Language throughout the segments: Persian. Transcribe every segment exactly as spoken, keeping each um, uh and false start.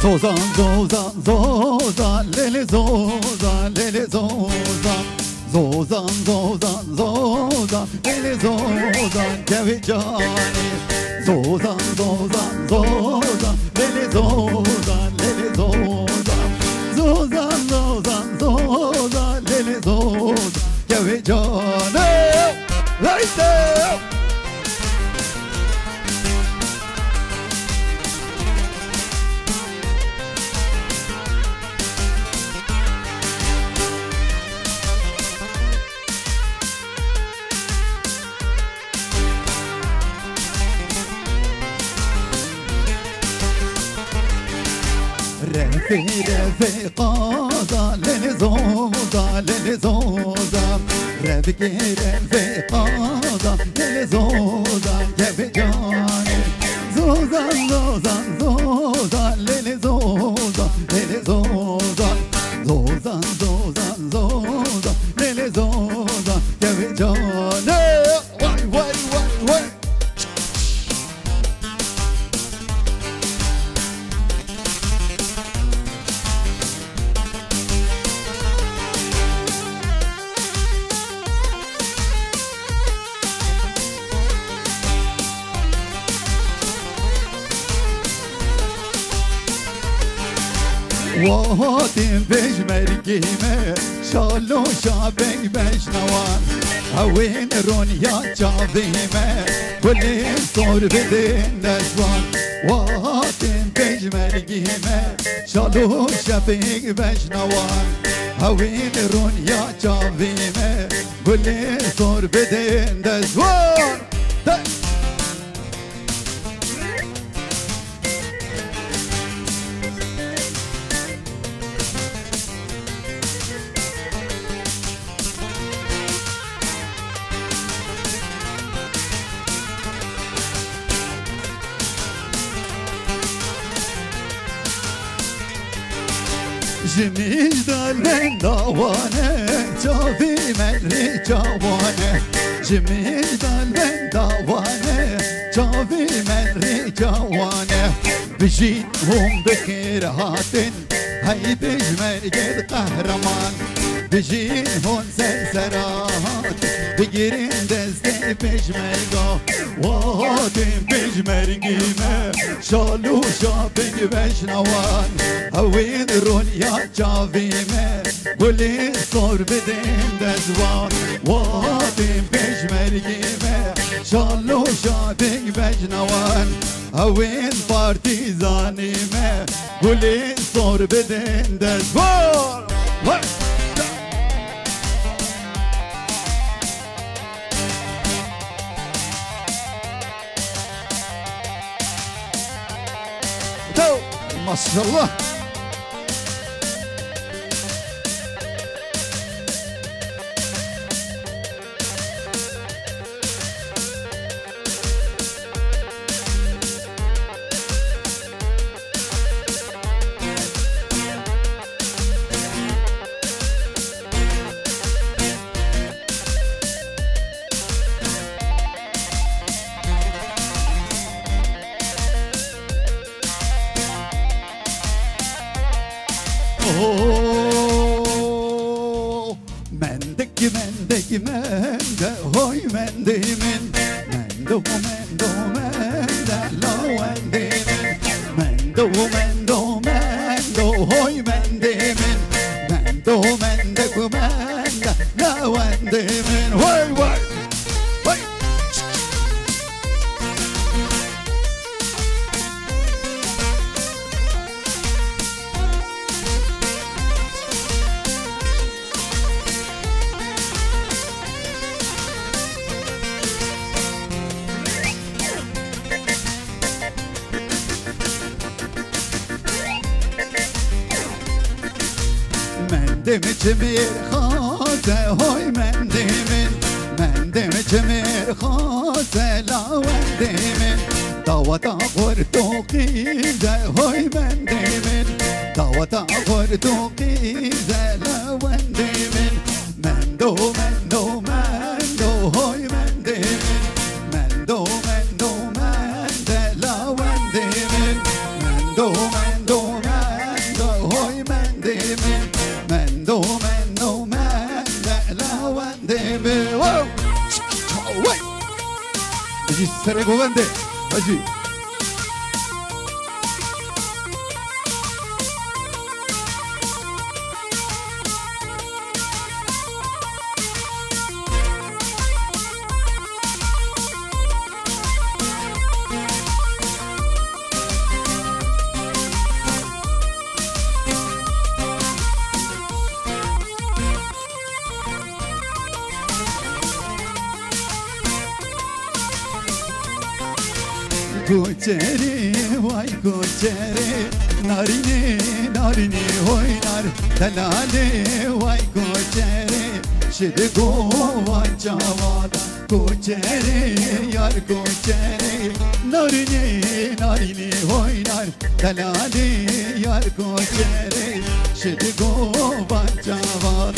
زوزان زوزان زوزان لیلی زوزان لیلی زوزان زوزان زوزان زوزان لیلی زوزان کوی جانی زوزان زوزان زوزان لیلی زوزان لیلی زوزان زوزان زوزان زوزان لیلی زوزان کوی جانی لایده رفي رفي قاضى للزوزة للزوزة رفي رفي قاضى للزوزة كيف جاني زوزة زوزة زوزة للزوزة للزوزة زوزة زوزة زوزة للزوزة كيف جاني واي واي واي واي وهاتم بيج مرقيمه شالو شابك بشنوان هوين رونيا شابيمه كل صور بدين نسوان وهاتم بيج مرقيمه شالو شابك بشنوان هوين رونيا شابيمه كل صور بدين نسوان جميل دالن داوانه جاوی مری جوانه جميل دالن داوانه جاوی مری جوانه بجين هم بخير هاتن هاي بجمرقد قهرمان بجين هون سرسرات بگیرین دسته پشمرگا واتن پشمرگیمه شالو شابگ بشنوان هوین رونیا چاویمه گلی سر بدین دزوان واتن پشمرگیمه شالو شابگ بشنوان هوین پارتیزانیمه گلی سر بدین دزوان ما شاء الله مندك مندك مند هوي مندي من مندو مندو مند لا وندي من مندو مندو مندو هوي مندي من مندو مندك مند لا وندي من هوي هوي هوي مندم چمیر خازه های مندی من مندم چمیر خازه لاوندی من داوتا خورتو قیزه های مندی من داوتا خورتو قیزه لاوندی من مندو مندو مندو های مندی من مندو مندو مند لاوندی من مندو مندو مند وای بجی سر گوونده بجی کوچری وای کوچری نارینی نارینی وای نار دلاله وای کوچری شدگو وان جواد کوچری یار کوچری نارینی نارینی وای نار دلاله یار کوچری شدگو وان جواد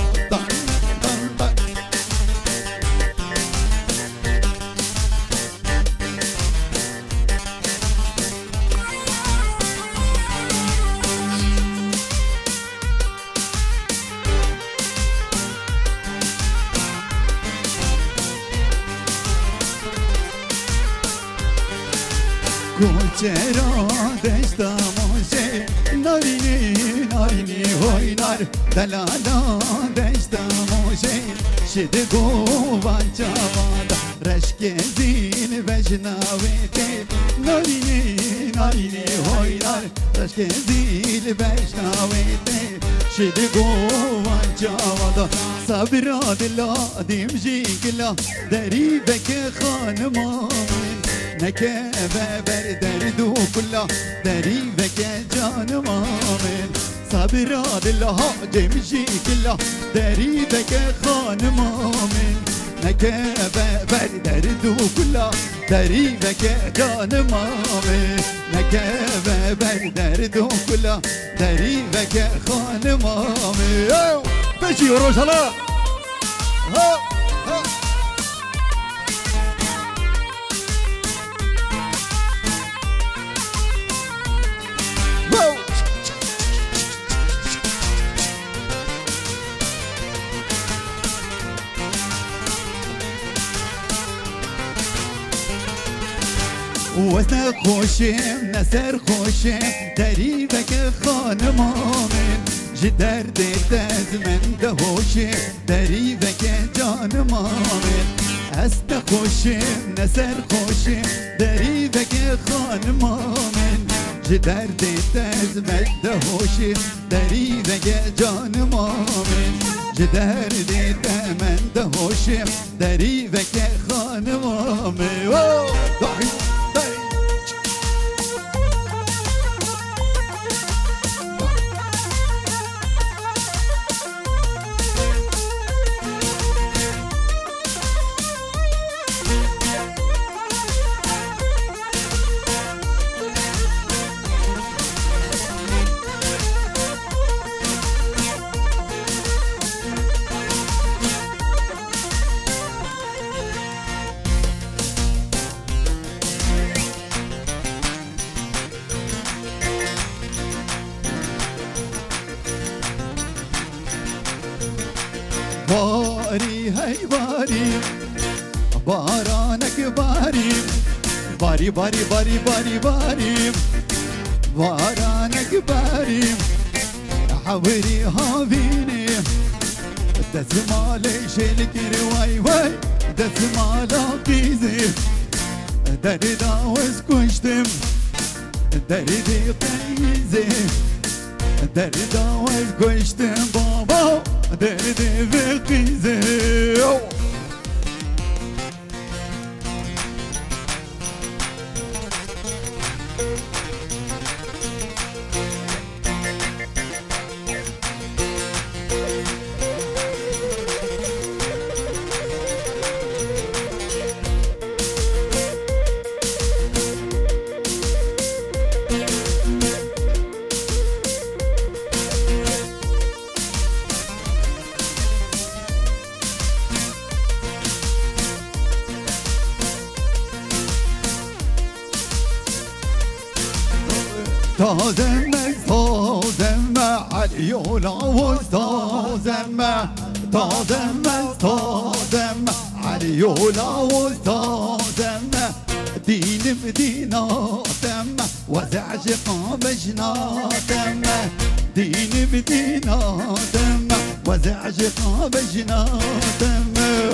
کوچرا دشتا موشه نارینی نارینی وای نار دلالا دشتا موشه شدگو وان جوادا رشک زین بجناویتی نارینی نارینی وای نار رشک زین بجناویتی شدگو وان جوادا صبرا دلا دیم جیگلا دریبک خانمامین نکه بر دردو کلا دریبک جانم آمین صبر دلها جمشی کلا دریبک خانم آمین نکه بر دردو کلا دریبک جانم آمین نکه بر دردو کلا دریبک خانم آمین بشی روشالا ها ها وزن خوشم نسر خوشم دریبک خانمامن جدر دیت از من دهوشم دریبک جانمامن است خوشم نسر خوشم دریبک خانمامن جدر دیت از من دهوشم دریبک جانمامن جدر دیت من دهوشم دریبک خانمامن باری هی باری بارانک باری باری باری باری باری باری بارانک باری حوری هاوینی دزمال شلکر وای وای دزمال قیزی دردی داوز کشتم دردی قیزی دردی داوز کشتم بابا دردی قیزی تازم تازم علیولا و تازم تازم تازم عليولا وزازم دين بديناتم وزعجق بجناتم دين بديناتم وزعجق بجناتم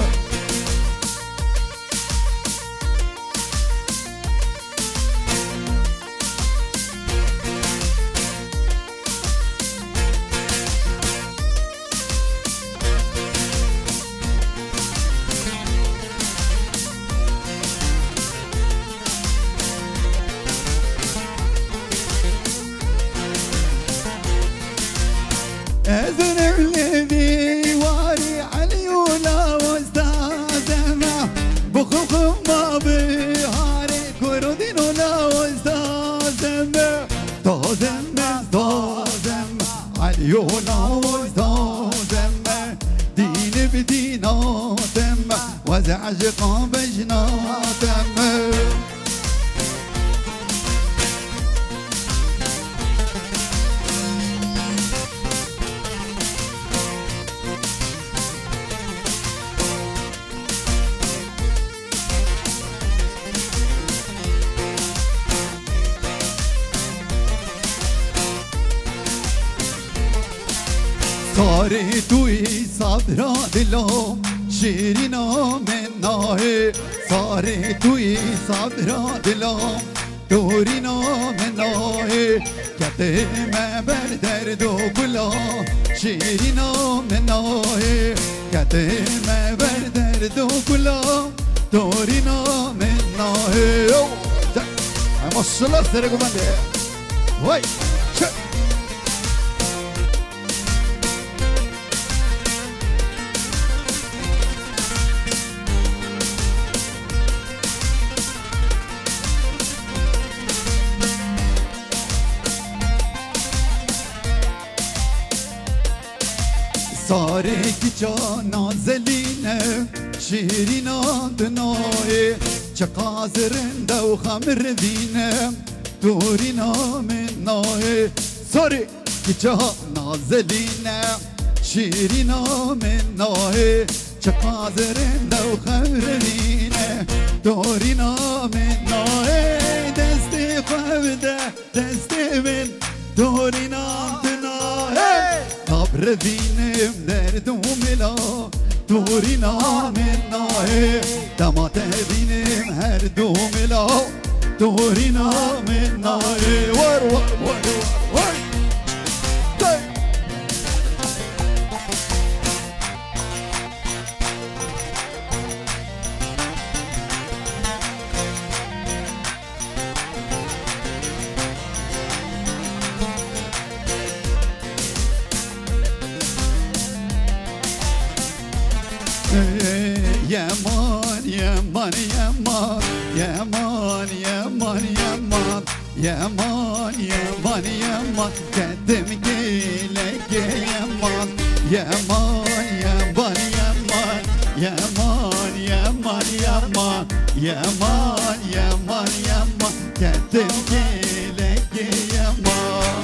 أذن الذي واري عليولا واستازم بخوخ ما بهاري كردين ولا واستازم تازم تازم عليولا واستازم دين بديناتم وزعجق بجناتم صاري توي صبرا دلوم شيرينا مناه صاري توي صبرا دلوم دورينا مناه كتم بردردو كلا شيرينا مناه كتم بردردو كلا دورينا مناه ما شاء الله سرقوا بنده وي صاري كجانا زلينة شيرينا دناي چقازرنده و خمر دينه دورينا مناي صاري كجانا زلينة شيرينا مناي چقازرنده و خمر دينه دورينا مناي دستي خبده دستي من دورينا دناي صبر دينم دردم لا دورينا مناه دمات دينم هر دوم لا دورينا مناه ور ور ور ور يمان يمان يمان يمان يمان يمان يمان يمان يمان قدم لك يمان يمان يمان يمان يمان يمان يمان يمان يمان يمان قدم لك يمان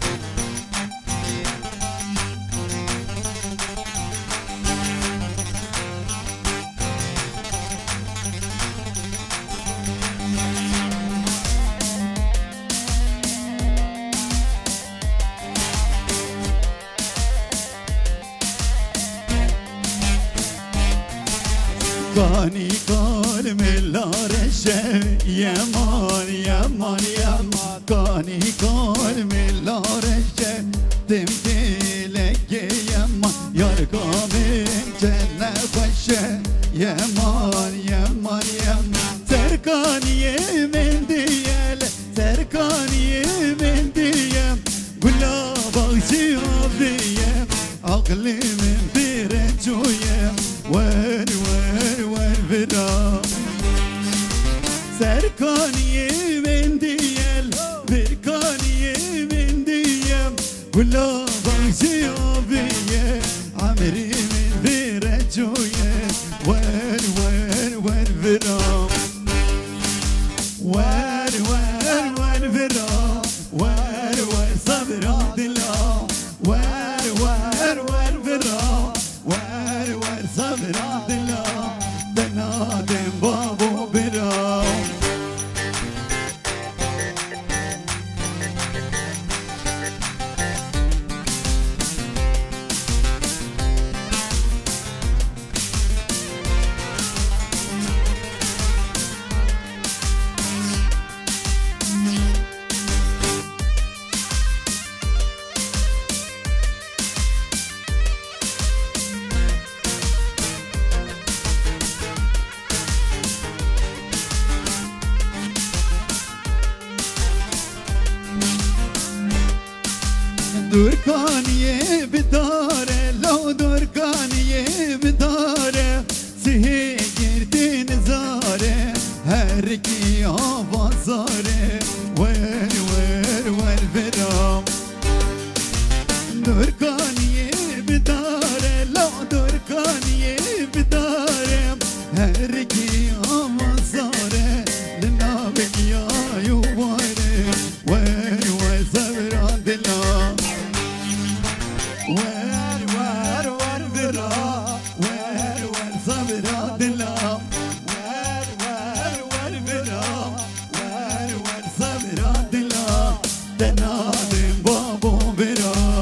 كاني كان ملا رجع يمان يمان يمان كاني كان ملا رجع تمتي لك يمان يرقى من جنة خشة يمان يمان يمان سركاني من ديال سركاني من ديال ولا بغشي عبدية عقلي من بيرجوية وين وين وين فدا سركاني من ديال بركاني من ديال ولا بغشي عبدية عمري من بيرجوية وين وين وين فدا وين وين وين فدا وين وين صبر دلا وين وين وين فدا وين وين صبر دلا دادم بابو برام دورکانیه بداره لو دورکانیه بداره سیه گردی نزاره هر کی آوازاره ور ور ور برام دورکانیه بداره لو دورکانیه بداره هر کی آوازاره لنا بگیای واره ور ور زبران دلم وار وار وار برا وار وار صبرا دلام وار وار وار برا وار وار صبرا دلام تنادم بابو برا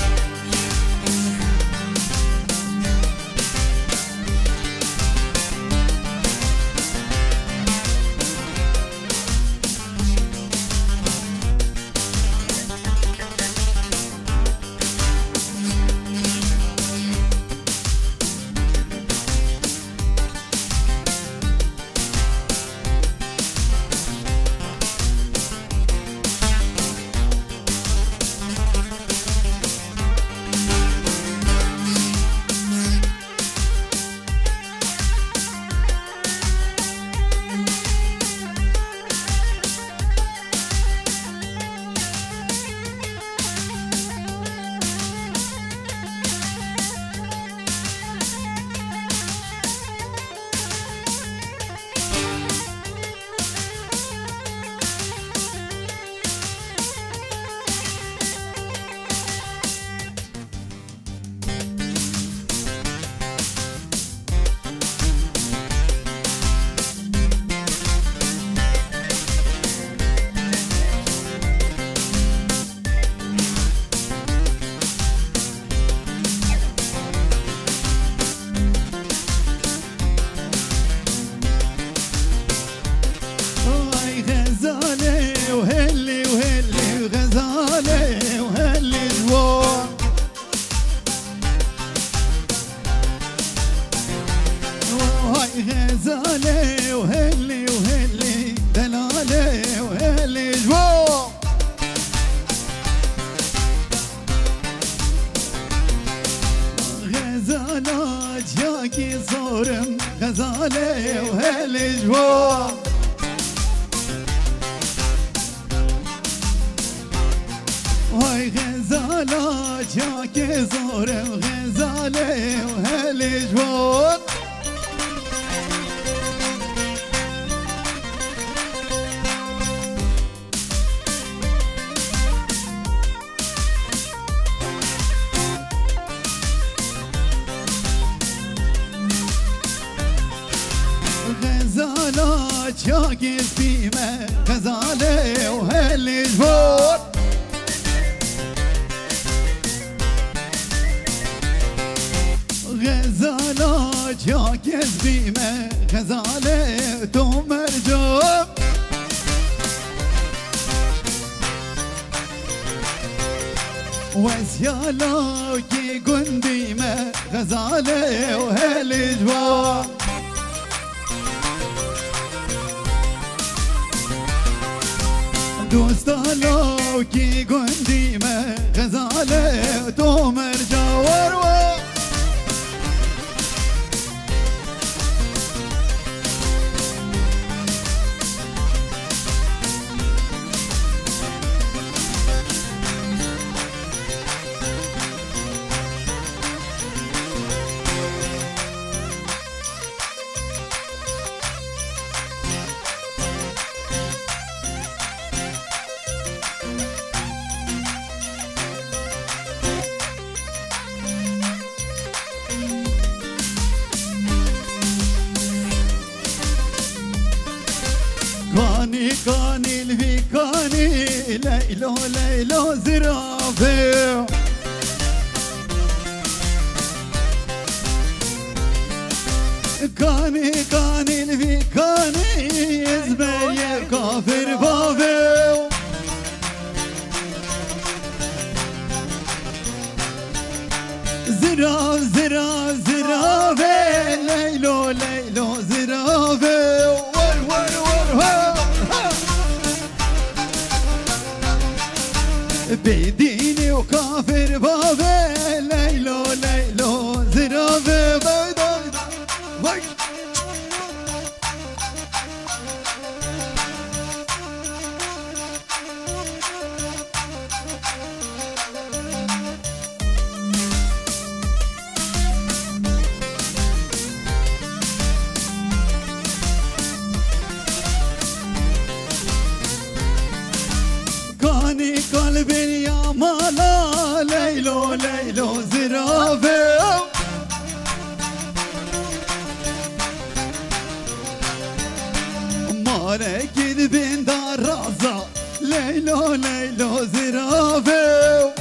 وهلي وهلي وغزالي وهلي جوار وهاي غزالي وهلي وهلي دلالي وهلي جوار غزالات ياكي صورم غزالي وهلي جوار وای غزاله جاک زورم غزاله و هلی جوان غزاله جاک سیمه غزاله و هلی جوان غزاله جاك زبيمه غزاله تومر جوب وسياله كي قنديمه غزاله وهل جواب دوستاله كي قنديمه غزاله تومر جوار كاني الفيكاني ليلو ليلو زرافه كاني كاني الفيكاني زبايا كافر بابه زراف زراف زرافه ليلو ليلو زرافه ور ور ور بيديني وكافر بابه ليلو ليلو زرافه بيضا وي كاني قلبي يا مالا ليلو ليلو زرافه مالك بين دار رازا ليلو ليلو زرافه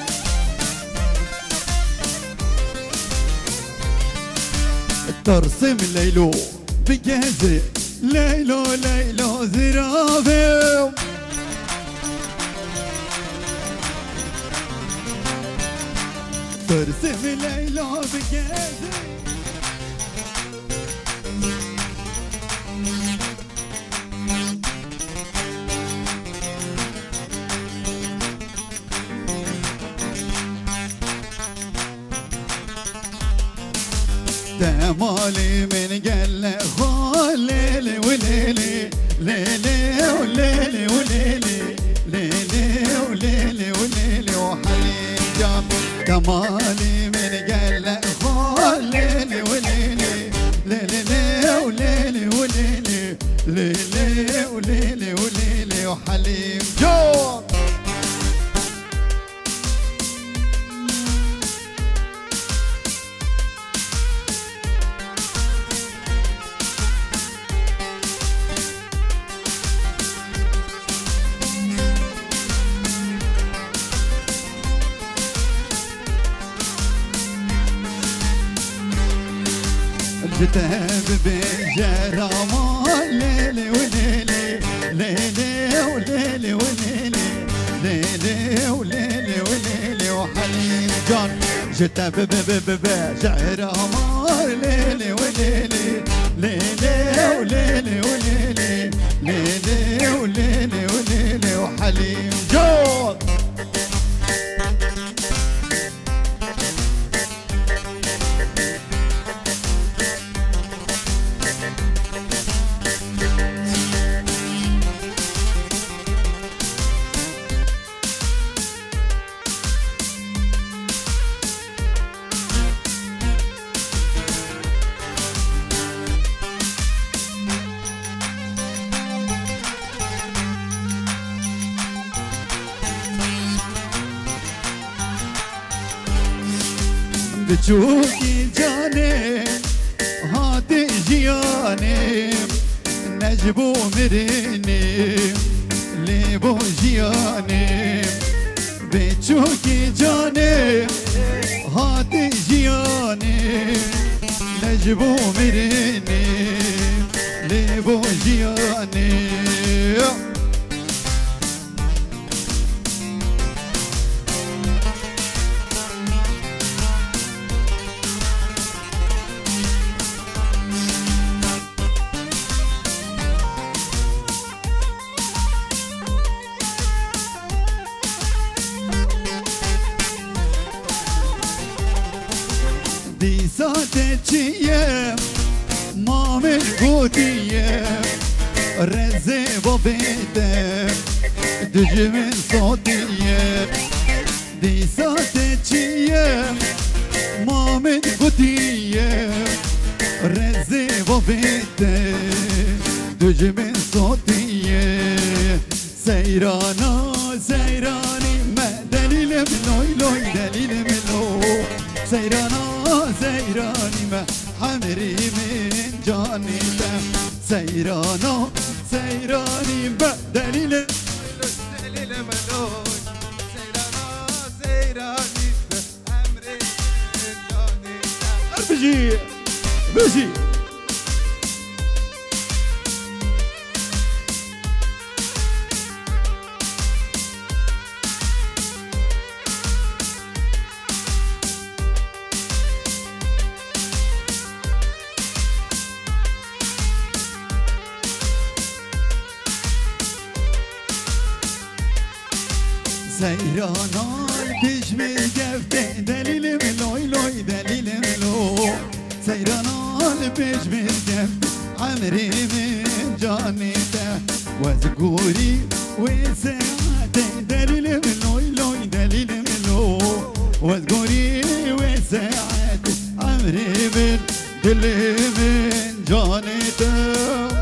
ترسم ليلو بجهزي ليلو ليلو زرافه ترسم ليلى بجازي تمالي من قلة خال ليلي وليلي ليلي وليلي وليلي ليلي وليلي وليلي وحليل جاب تمالي من قلة خال ليلي وليلي ليلي وليلي وليلي ليلي وليلي وليلي وحليم جاب جتهب بجرام ليلي وليلي ليلي وليلي وليلي ليلي وليلي وليلي وحليم جان جتهب بجرام ليلي وليلي ليلي وليلي وليلي ليلي وليلي وليلي وحليم جان بتشوفي جاني هاتي جياني نجبو مريني ليبو جياني بتشوفي جاني هاتي جياني نجبو مريني ليبو جياني دي ساتشيه مامل قوتيه رزي بابيته دجي من صوتيه دي ساتشيه مامل قوتيه رزي بابيته دجي من صوتيه سيرانا سيراني ما دليل منوي لوي دليل منو سيرانا سيراني ما حمري من جاني سيرانا سيراني بدليل دليل ملوي سيرانا سيراني أمري جاني بجي بجي سيرانا البجمل جفته دليل ملوي لوي دليل ملو سيرانا البجمل جفته عمري من جانته وذكوري وساعته دليل ملوي لوي دليل ملو وذكوري وساعته عمري من دليل من جانته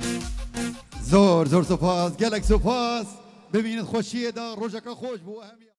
زور زور سپاس گلک سپاس ببینید خوشیه دا روزک خوش بو